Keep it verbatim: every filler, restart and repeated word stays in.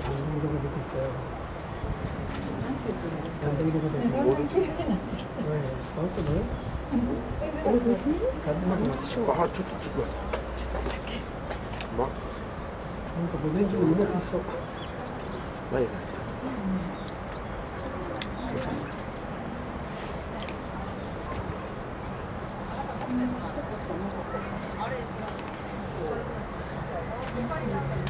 色が出てきたよ。 なんて言ってるんですか。 だんだん色が出てきた。 だんだん綺麗になってきた。 はい、どうする？ これできる？ あ、ちょっとちょっと待って。ま、 なんか午前中動きそう。 前が。 ちっちゃかったな。